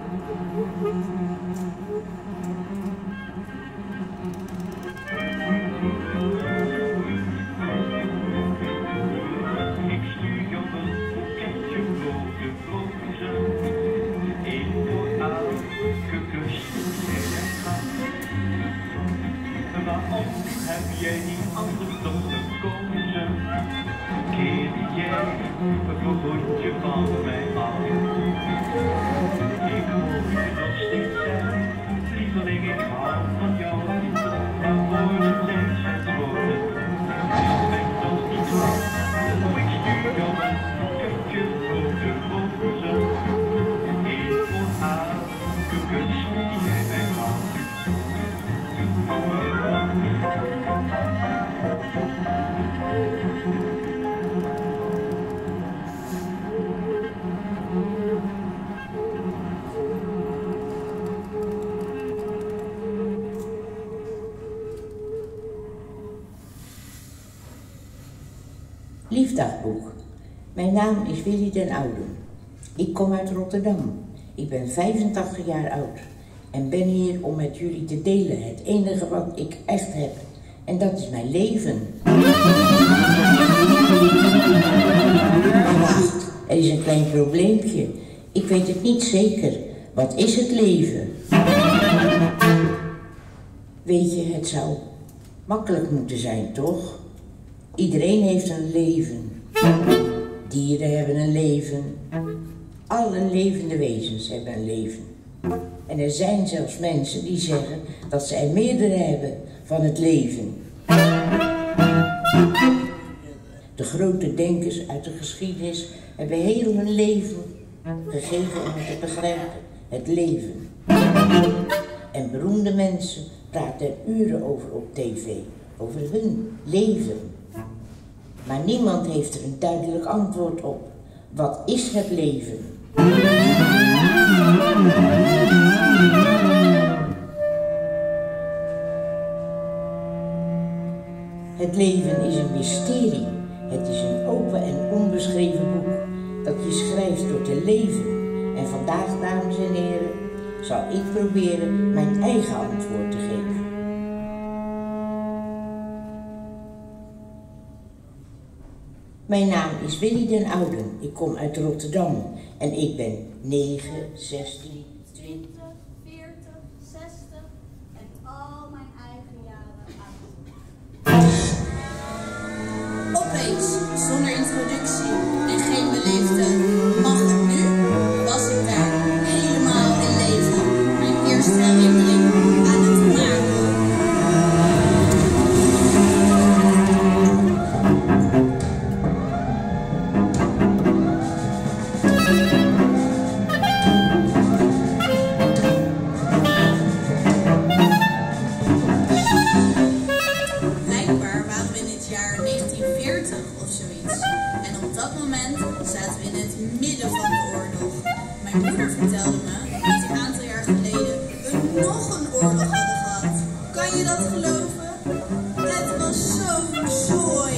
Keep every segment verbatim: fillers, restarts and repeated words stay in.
Jij niet anders dan gekozen? Keer jij een voetje van mij af? Ik hoor je nog steeds zeggen, lieveling, ik hou van jou. Maar woorden zijn slechts woorden, dus ben nog niet waar. Oh, ik stuur jou een boeketje voor de rozen. Eén voor haar, de kus die jij mij maakt. Liefdagboek. Mijn naam is Willy den Ouden. Ik kom uit Rotterdam. Ik ben vijfentachtig jaar oud en ben hier om met jullie te delen het enige wat ik echt heb. En dat is mijn leven. Wacht, er is een klein probleempje. Ik weet het niet zeker. Wat is het leven? Weet je, het zou makkelijk moeten zijn, toch? Iedereen heeft een leven. Dieren hebben een leven. Alle levende wezens hebben een leven. En er zijn zelfs mensen die zeggen dat zij meerdere hebben van het leven. De grote denkers uit de geschiedenis hebben heel hun leven gegeven om het te begrijpen. Het leven. En beroemde mensen praten er uren over op tv. Over hun leven. Maar niemand heeft er een duidelijk antwoord op. Wat is het leven? Het leven is een mysterie. Het is een open en onbeschreven boek dat je schrijft door te leven. En vandaag, dames en heren, zal ik proberen mijn eigen antwoord te geven. Mijn naam is Willy den Ouden. Ik kom uit Rotterdam en ik ben negen, zestien, twintig, veertig, zestig en al mijn eigen jaren oud. Opeens, zonder introductie en geen beleefde mag het nu, was ik daar helemaal in leven. Mijn eerste herinnering aan het maken. Mijn moeder vertelde me dat een aantal jaar geleden we nog een oorlog hadden gehad. Kan je dat geloven? Het was zo'n zooi.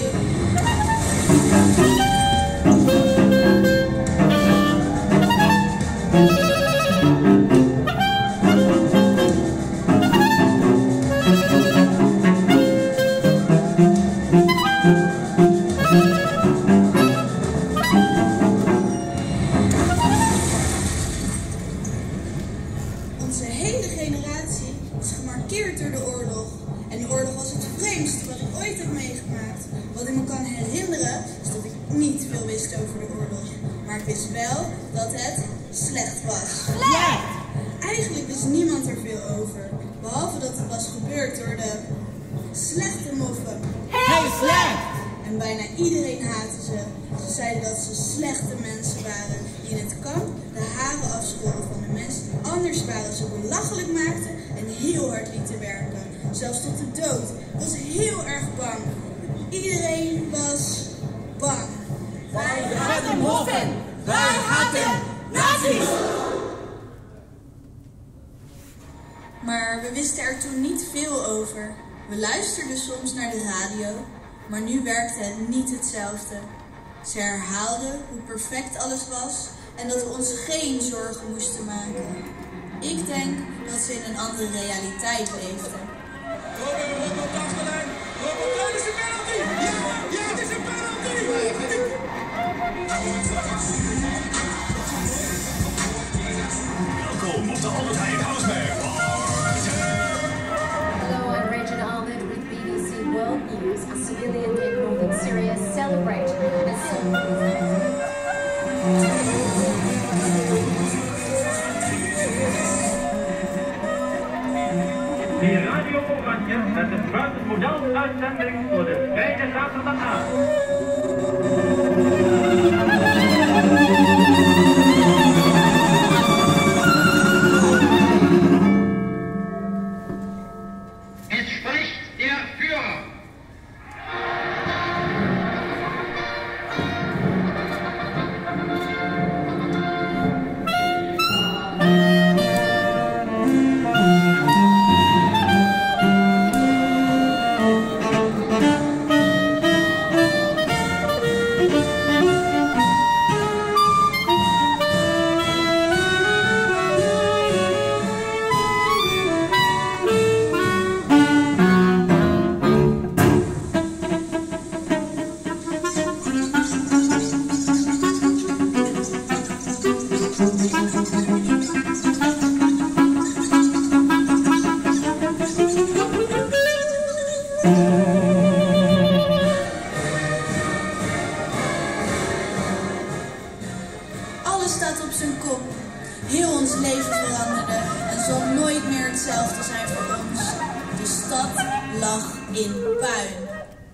Onze hele generatie is gemarkeerd door de oorlog. En de oorlog was het vreemdste wat ik ooit heb meegemaakt. Wat ik me kan herinneren is dat ik niet veel wist over de oorlog. Maar ik wist wel dat het slecht was. Slecht! Eigenlijk wist niemand er veel over. Behalve dat het was gebeurd door de slechte moffen. Heel slecht! En bijna iedereen haatte ze. Ze zeiden dat ze slechte mensen waren die in het kamp de haren afscholden van de mensen die anders waren, ze belachelijk maakten en heel hard lieten werken. Zelfs tot de dood. Ik was heel erg bang. Iedereen was bang. Wij hadden moffen! Wij hadden nazi's! Maar we wisten er toen niet veel over. We luisterden soms naar de radio, maar nu werkte het niet hetzelfde. Ze herhaalden hoe perfect alles was en dat we ons geen zorgen moesten maken. Ik denk dat ze in een andere realiteit leefden. Robin, we moeten op de achterlijn. Robin, dat is een penalty! Ja, ja, het is een penalty! Welkom op de Albert Heijn Hausberg. Hello, I'm Regina Ahmed with B B C World News. A civilian in northern Syria celebrated a Die Radio Oranje met een buitenmodel uitzending voor de vrije zaterdagavond. Es spricht der Führer. Alles staat op zijn kop. Heel ons leven veranderde en zal nooit meer hetzelfde zijn voor ons. De stad lag in puin.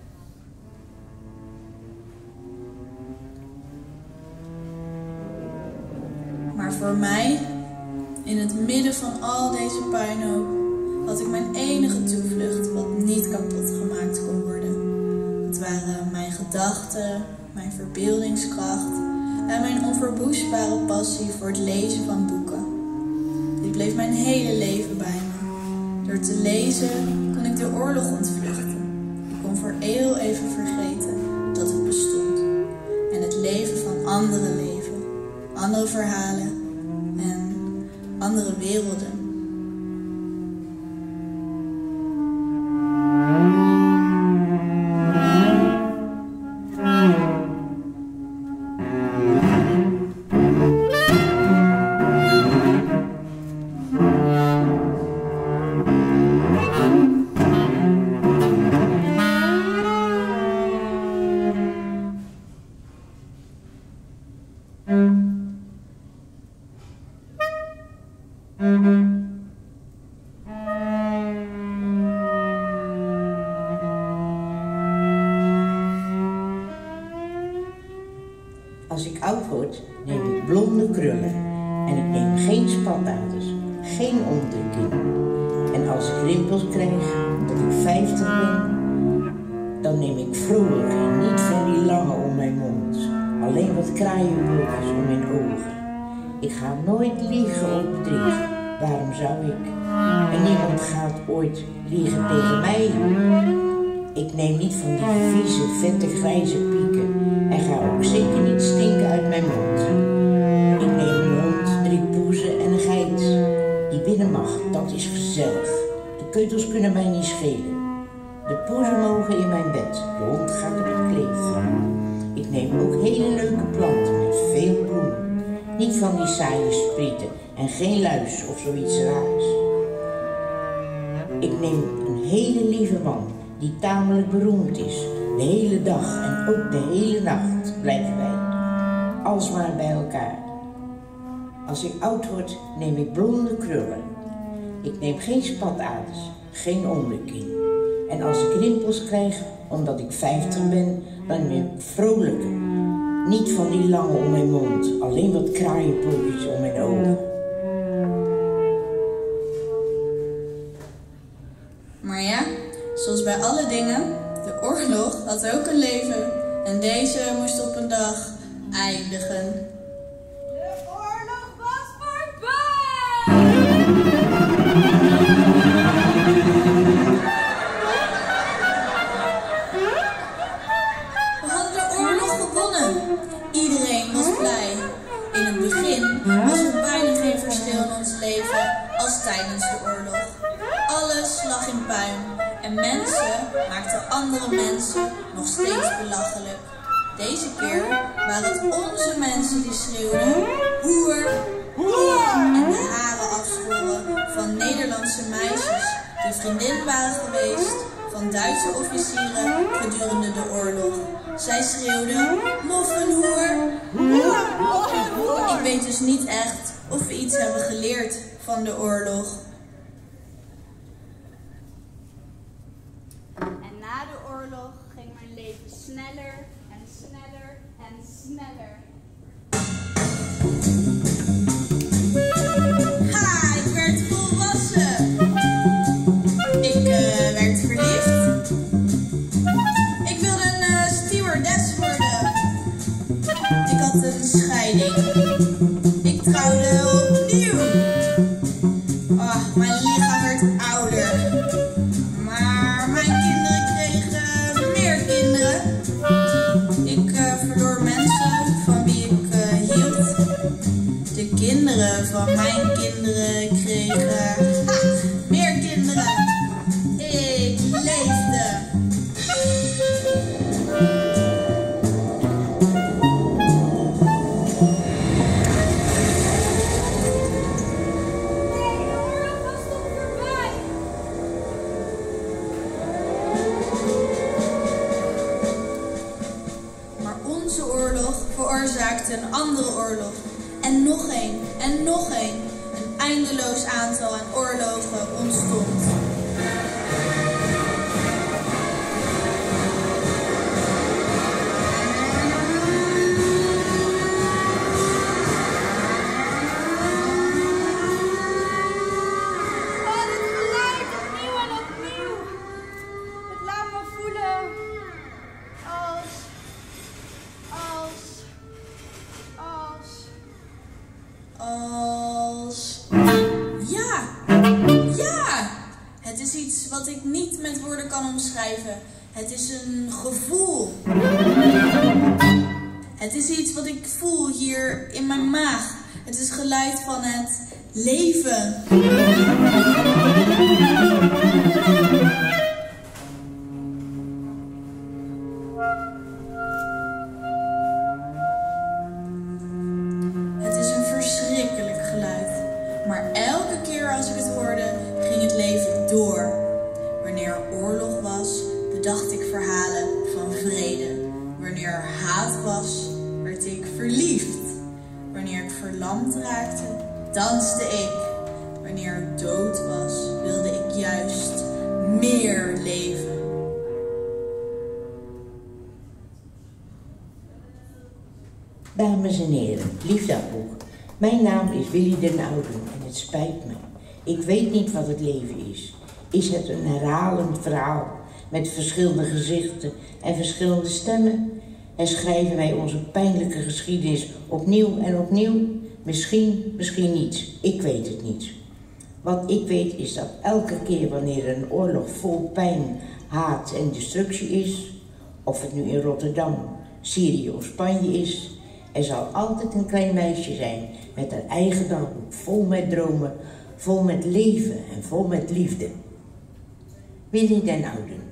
Maar voor mij, in het midden van al deze puinhoop, had ik mijn enige toevlucht wat niet kapot gemaakt kon worden. Het waren mijn gedachten, mijn verbeeldingskracht en mijn onverwoestbare passie voor het lezen van boeken. Dit bleef mijn hele leven bij me. Door te lezen kon ik de oorlog ontvluchten. Ik kon voor eeuw even vergeten dat het bestond. En het leven van anderen leven. Andere verhalen en andere werelden. Als ik oud word, neem ik blonde krullen en ik neem geen spataders, geen onderdrukking. En als ik rimpels krijg, dat ik vijftig ben, dan neem ik vrolijk en niet van die lange om mijn mond, alleen wat kraaienbolletjes om mijn ogen. Ik ga nooit liegen of bedriegen, waarom zou ik? En niemand gaat ooit liegen tegen mij. Ik neem niet van die vieze, vette, grijze pieken en ga ook zeker niet stinken uit mijn mond. Ik neem een hond, drie poezen en een geit. Die binnen mag, dat is gezellig. De keutels kunnen mij niet schelen. De poezen mogen in mijn bed, de hond gaat op het kleed. Ik neem ook hele leuke planten met veel bloemen. Niet van die saaie sprieten en geen luis of zoiets raars. Ik neem een hele lieve man die tamelijk beroemd is. De hele dag en ook de hele nacht blijven wij alsmaar bij elkaar. Als ik oud word, neem ik blonde krullen. Ik neem geen spataders, geen onderkin. En als ik rimpels krijg, omdat ik vijftig ben, dan neem ik vrolijk. Niet van die lange om mijn mond, alleen wat kraaienpootjes om mijn ogen. Maar ja, zoals bij alle dingen, de oorlog had ook een leven. En deze moest op een dag eindigen. De oorlog was voorbij! We hadden de oorlog gewonnen. Iedereen was blij. In het begin begin was er bijna geen verschil in ons leven als tijdens de oorlog. Alles lag in puin en mensen maakten andere mensen nog steeds belachelijk. Deze keer waren het onze mensen die schreeuwden hoer, hoer en de haren afschoren van Nederlandse meisjes die vriendin waren geweest van Duitse officieren gedurende de oorlog. Zij schreeuwden moffenhoer, hoer. Ik weet dus niet echt of we iets hebben geleerd van de oorlog. En na de oorlog ging mijn leven sneller en sneller en sneller. Ha, ik werd volwassen. Ik uh, werd verliefd. Ik wilde een uh, stewardess worden. Ik had een scheiding. Ik trouwde opnieuw. Oh, mijn lichaam werd ouder. Maar mijn kinderen kregen meer kinderen. Ik uh, verloor mensen van wie ik uh, hield. De kinderen van mijn kinderen kregen ha, meer kinderen. Ik leefde. Veroorzaakte een andere oorlog. En nog een, en nog een. Een eindeloos aantal aan oorlogen ontstond. Oh, dit geluid opnieuw en opnieuw. Het laat me voelen als... als... Als... Als... Ja! Ja! Het is iets wat ik niet met woorden kan omschrijven. Het is een gevoel. Het is iets wat ik voel hier in mijn maag. Het is geluid van het leven. Maar elke keer als ik het hoorde, ging het leven door. Wanneer er oorlog was, bedacht ik verhalen van vrede. Wanneer er haat was, werd ik verliefd. Wanneer ik verlamd raakte, danste ik. Wanneer er dood was, wilde ik juist meer leven. Dames en heren, liefdeboek. Mijn naam is Willy den Ouden en het spijt me. Ik weet niet wat het leven is. Is het een herhalend verhaal met verschillende gezichten en verschillende stemmen? En schrijven wij onze pijnlijke geschiedenis opnieuw en opnieuw? Misschien, misschien niet. Ik weet het niet. Wat ik weet is dat elke keer wanneer een oorlog vol pijn, haat en destructie is, of het nu in Rotterdam, Syrië of Spanje is, er zal altijd een klein meisje zijn met haar eigen dagboek, vol met dromen, vol met leven en vol met liefde. Willy den Ouden.